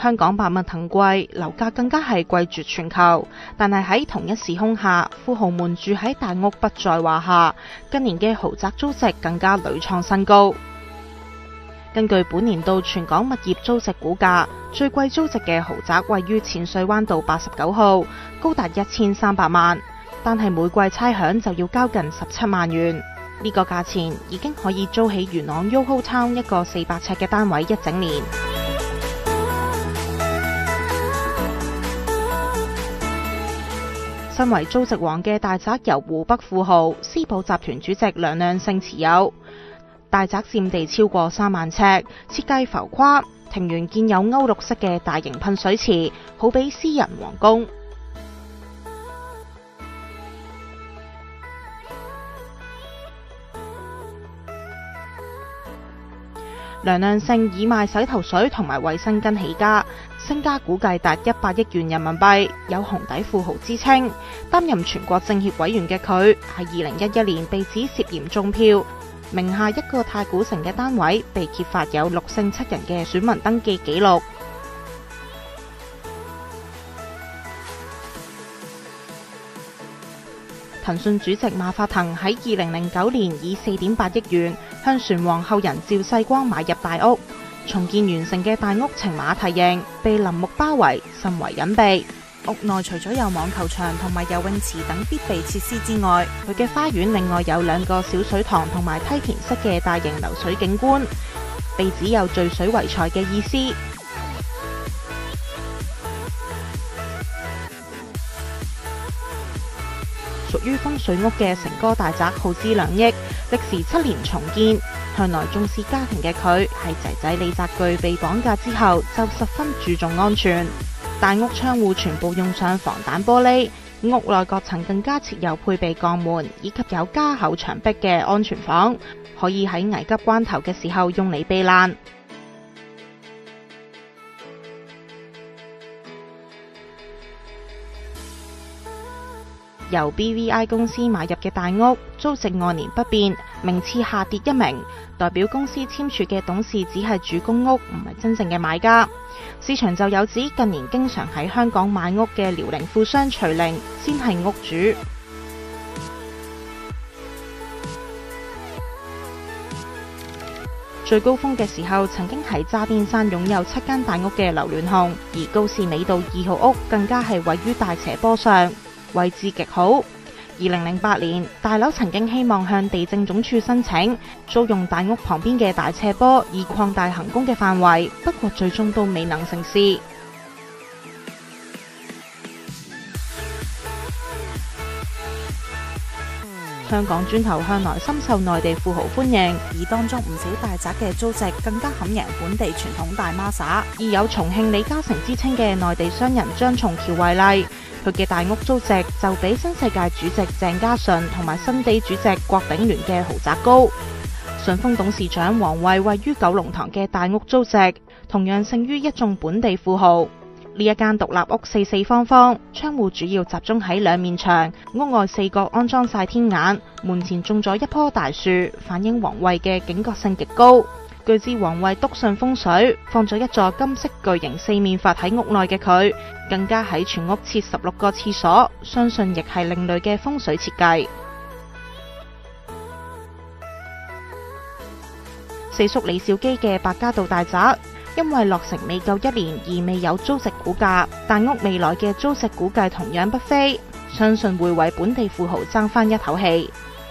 香港百物騰貴，樓價更加係貴絕全球。但係喺同一時空下，富豪們住喺大屋不在話下，近年嘅豪宅租值更加屢創新高。根據本年度全港物業租值估價，最貴租值嘅豪宅位於淺水灣道89號，高達1300萬，但係每季差餉就要交近17萬元。呢個價錢已經可以租起元朗 YOHO Town 一個400尺嘅單位一整年。身為租值王嘅大宅由湖北富豪思寶集團主席梁亮勝持有。大宅佔地超過3萬尺，設計浮誇，庭園建有歐陸式嘅大型噴水池，好比私人皇宮。梁亮勝以賣洗頭水同埋衛生巾起家，身家估計達100億元人民幣，有紅底富豪之稱。擔任全國政協委員嘅佢，喺2011年被指涉嫌中票。名下一個太古城嘅單位被揭發有6姓7人嘅選民登記記錄。騰訊主席馬化騰喺2009年以4.8億元向船王後人趙世光買入大屋，重建完成嘅大屋呈馬蹄形，被林木包圍，甚為隱蔽。屋內除咗有網球場同埋游泳池等必備設施之外，佢嘅花園另外有2個小水塘同埋梯田式嘅大型流水景觀，被指有聚水為財嘅意思。屬於風水屋嘅成哥大宅耗資2億，歷時7年重建。向來重視家庭嘅佢，喺仔仔李澤鉅被綁架之後，就十分注重安全。大屋窗戶全部用上防彈玻璃，屋內各層更加設有配備鋼門，以及有加厚牆壁嘅安全房，可以喺危急關頭嘅時候用嚟避難。由 BVI 公司買入嘅大屋，租值按年不變，名次下跌1名，代表公司簽署嘅董事只係主公屋，唔係真正嘅買家。市場就有指近年經常喺香港買屋嘅遼寧富商徐凌先係屋主。最高峰嘅時候，曾經喺渣甸山擁有7間大屋嘅劉鑾雄，而高士美道2號屋更加係位於大斜坡上，位置極好。2008年，大樓曾經希望向地政總署申請租用大屋旁邊嘅大斜坡，以擴大行宮嘅範圍，不過最終都未能成事。香港磚頭向來深受內地富豪歡迎，而當中唔少大宅嘅租值更加撼贏本地傳統大孖沙。而有重慶李嘉誠之稱嘅內地商人張松橋為例，佢嘅大屋租值就比新世界主席鄭家純同埋新地主席郭炳聯嘅豪宅高。順豐董事長王衛位於九龍塘嘅大屋租值同樣勝於一眾本地富豪。呢一間獨立屋四方方，窗戶主要集中喺2面牆，屋外4角安裝晒天眼，門前種咗一棵大樹，反映王衛嘅警覺性極高。據知王衛篤信風水，放咗一座金色巨型4面佛喺屋內嘅佢，更加喺全屋設16個廁所，相信亦係另類嘅風水設計。四叔李兆基嘅百家道大宅，因為落成未夠1年而未有租值估價，大屋未來嘅租值估計同樣不菲，相信會為本地富豪爭返一口氣。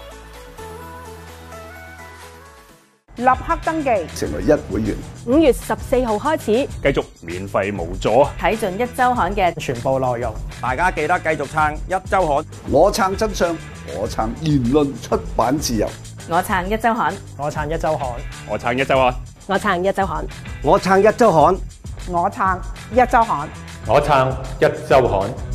立刻登記成為1會員。 5月14號開始， 繼續免費無阻睇盡1週刊嘅全部內容。 大家記得繼續撐1週刊。 我撐真相，我撐言論出版自由。 我撐1週刊， 我撐1週刊， 我撐1週刊， 我撐1週刊， 我撐1週刊， 我撐1週刊， 我撐1週刊。